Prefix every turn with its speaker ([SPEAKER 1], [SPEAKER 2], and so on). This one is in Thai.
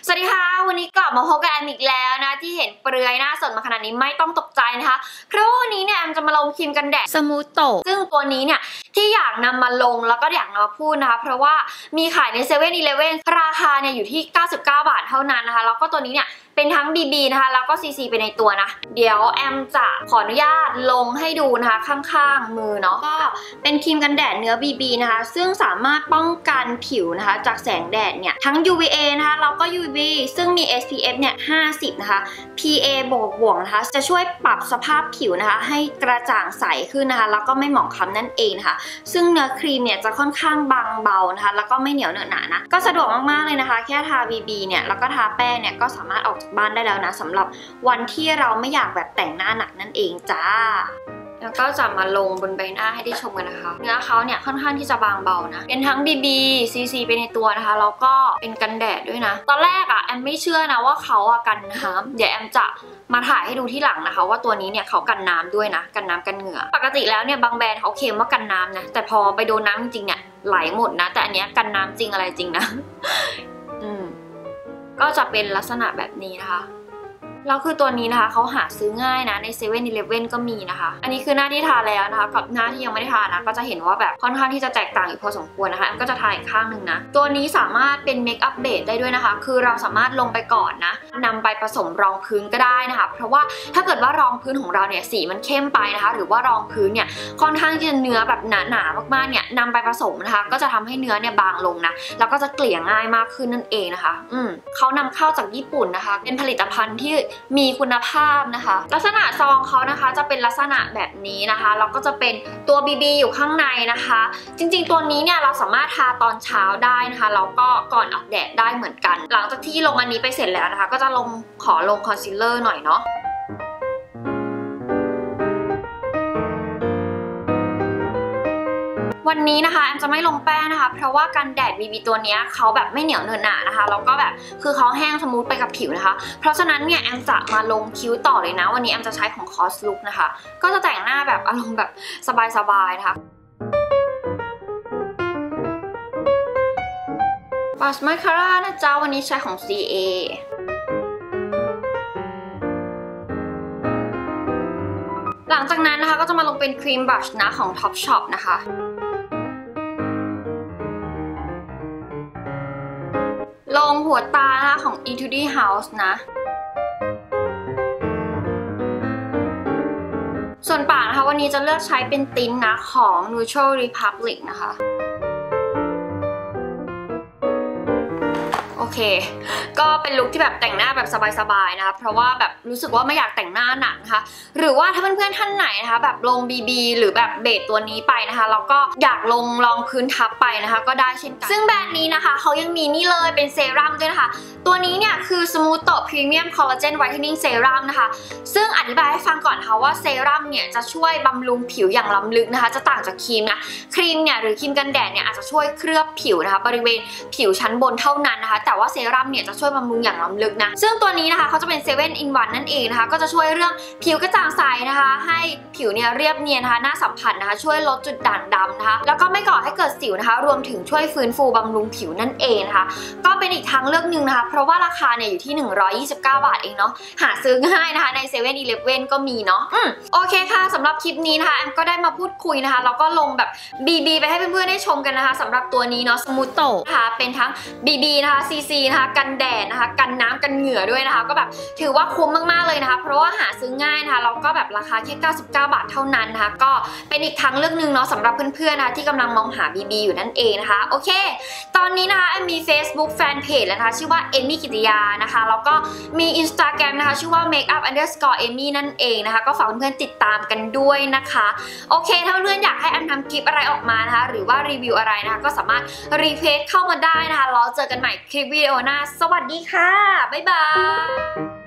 [SPEAKER 1] สวัสดีค่ะวันนี้กลับมาพบกับแอมอีกแล้วนะที่เห็นเปลือยหน้าสดมาขนาดนี้ไม่ต้องตกใจนะคะเพราะวันนี้เนี่ยแอมจะมาลงครีมกันแดดสมูทโตซึ่งตัวนี้เนี่ยที่อยากนำมาลงแล้วก็อยากนำมาพูดนะคะเพราะว่ามีขายใน7-Elevenราคาเนี่ยอยู่ที่99 บาทเท่านั้นนะคะแล้วก็ตัวนี้เนี่ยเป็นทั้ง BB นะคะแล้วก็ CC ไปในตัวนะเดี๋ยวแอมจะขออนุญาตลงให้ดูนะคะข้างๆมือเนาะก็เป็นครีมกันแดดเนื้อ BB นะคะซึ่งสามารถป้องกันผิวนะคะจากแสงแดดเนี่ยทั้ง UVA นะคะแล้วก็ UV ซึ่งมี SPF เนี่ย50นะคะ PA บวกนะคะจะช่วยปรับสภาพผิวนะคะให้กระจ่างใสขึ้นนะคะแล้วก็ไม่หมองคล้ำนั่นเองนะคะซึ่งเนื้อครีมเนี่ยจะค่อนข้างบางเบานะคะแล้วก็ไม่เหนียวเหนอะหนานะก็สะดวกมากๆเลยนะคะแค่ทา BB เนี่ยแล้วก็ทาแป้งเนี่ยก็สามารถออกบ้านได้แล้วนะสำหรับวันที่เราไม่อยากแบบแต่งหน้าหนักนั่นเองจ้าแล้วก็จะมาลงบนใบหน้าให้ได้ชมกันนะคะเนื้อเขาเนี่ยค่อนข้างที่จะบางเบานะเป็นทั้ง BB CC ไปในตัวนะคะแล้วก็เป็นกันแดดด้วยนะตอนแรกอะแอมไม่เชื่อนะว่าเขาอะกันน้ำเดี๋ยวแอมจะมาถ่ายให้ดูที่หลังนะคะว่าตัวนี้เนี่ยเขากันน้ำด้วยนะกันน้ำกันเหงื่อปกติแล้วเนี่ยบางแบรนด์เขาเคลมว่ากันน้ำนะแต่พอไปโดนน้ำจริงๆเนี่ยไหลหมดนะแต่อันเนี้ยกันน้ำจริงอะไรจริงนะก็จะเป็นลักษณะแบบนี้นะคะแล้วคือตัวนี้นะคะเขาหาซื้อง่ายนะใน7-Elevenก็มีนะคะอันนี้คือหน้าที่ทาแล้วนะคะกับหน้าที่ยังไม่ได้ทานะก็จะเห็นว่าแบบค่อนข้างที่จะแตกต่างอยู่พอสมควรนะคะก็จะทาอีกข้างหนึ่งนะตัวนี้สามารถเป็นเมคอัพเบสได้ด้วยนะคะคือเราสามารถลงไปก่อนนะนำไปผสมรองพื้นก็ได้นะคะเพราะว่าถ้าเกิดว่ารองพื้นของเราเนี่ยสีมันเข้มไปนะคะหรือว่ารองพื้นเนี่ยค่อนข้างที่จะเนื้อแบบหนามากๆเนี่ยนำไปผสมนะคะก็จะทำให้เนื้อเนี่ยบางลงนะแล้วก็จะเกลี่ยง่ายมากขึ้นนั่นเองนะคะเขานำเข้าจากญี่ปุ่นนะคะเป็นผลิตภัณฑ์ที่มีคุณภาพนะคะลักษณะซองเขานะคะจะเป็นลักษณะแบบนี้นะคะแล้วก็จะเป็นตัว BB อยู่ข้างในนะคะจริงๆตัวนี้เนี่ยเราสามารถทาตอนเช้าได้นะคะแล้วก็ก่อนออกแดดได้เหมือนกันหลังจากที่ลงอันนี้ไปเสร็จแล้วนะคะก็จะขอลงคอนซีลเลอร์หน่อยเนาะวันนี้นะคะแอมจะไม่ลงแป้งนะคะเพราะว่ากันแดด BB ตัวนี้เขาแบบไม่เหนียวเนอะหนานะคะแล้วก็แบบคือเขาแห้งสมูทไปกับผิวนะคะเพราะฉะนั้นเนี่ยแอมจะมาลงคิ้วต่อเลยนะวันนี้แอมจะใช้ของ COS Look นะคะก็จะแต่งหน้าแบบอารมณ์แบบสบายๆนะคะบัสมาคาร่านะจ๊ะวันนี้ใช้ของ CA หลังจากนั้นนะคะก็จะมาลงเป็นครีมบลัชนะของ Topshop นะคะลงหัวตานะคะของ Etude House นะส่วนปากนะคะวันนี้จะเลือกใช้เป็นติ้นนะของ Natural Republic นะคะโอเคก็เป็นลุคที่แบบแต่งหน้าแบบสบายๆนะคะเพราะว่าแบบรู้สึกว่าไม่อยากแต่งหน้าหนักนะคะหรือว่าถ้าเพื่อนๆท่านไหนนะคะแบบลง BB หรือแบบเบสตัวนี้ไปนะคะแล้วก็อยากลงรองพื้นทับไปนะคะก็ได้เช่นกันซึ่งแบรนด์นี้นะคะเขายังมีนี่เลยเป็นเซรั่มด้วยนะคะตัวนี้เนี่ยคือ Smooth Premium Collagen Whitening Serum นะคะซึ่งอธิบายให้ฟังก่อนค่ะว่าเซรั่มเนี่ยจะช่วยบำรุงผิวอย่างล้ำลึกนะคะจะต่างจากครีมนะครีมเนี่ยหรือครีมกันแดดเนี่ยอาจจะช่วยเคลือบผิวนะคะบริเวณผิวชั้นบนเท่านั้นนะคะแต่ว่าเซรั่มเนี่ยจะช่วยบำรุงอย่างล้ำลึกนะซึ่งตัวนี้นะคะเขาจะเป็น7-in-1นั่นเองนะคะก็จะช่วยเรื่องผิวกระจ่างใสนะคะให้ผิวเนี่ยเรียบเนียนนะคะหน้าสัมผัสนะคะช่วยลดจุดด่างดำนะคะแล้วก็ไม่ก่อให้เกิดสิวนะคะรวมถึงช่วยฟื้นฟูบำรุงผิวนั่นเองนะคะก็เป็นอีกทางเลือกหนึ่งนะคะเพราะว่าราคาเนี่ยอยู่ที่129 บาทเองเนาะหาซื้อง่ายนะคะใน7-Elevenก็มีเนาะโอเคค่ะสำหรับคลิปนี้นะคะแอมก็ได้มาพูดคุยนะคะแล้วก็ลงแบบ BB ไปให้เพื่อนๆได้ชมกันนะคะสำหรับตัวนี้เนาะสมูทโตนะคะเป็นทั้ง BB นะคะ CC นะคะกันแดดนะคะกันน้ำกันเหงื่อด้วยนะคะก็แบบถือว่าคุ้มมากๆเลยนะคะเพราะว่าหาซื้อง่ายนะคะแล้วก็แบบราคาแค่99 บาทเท่านั้นนะคะก็เป็นอีกทางเลือกหนึ่งเนาะสำหรับเพื่อนๆนะคะที่กำลังมองหา BB อยู่นั่นเองนะคะโอเคตอนนี้นะคะมี Facebook Fanpage แล้วนะคะชื่อว่าเอมมี่กิติยานะคะแล้วก็มี Instagram นะคะชื่อว่า makeup_amy นั่นเองนะคะก็ฝากเพื่อนๆติดตามกันด้วยนะคะโอเคถ้าเพื่อนๆอยากให้แอมทำคลิปอะไรออกมานะคะหรือว่ารีวิวอะไรนะคะก็สามารถรีเควสเข้ามาได้นะคะแล้วเจอกันใหม่คลิปวิดีโอหน้าสวัสดีค่ะบ๊ายบาย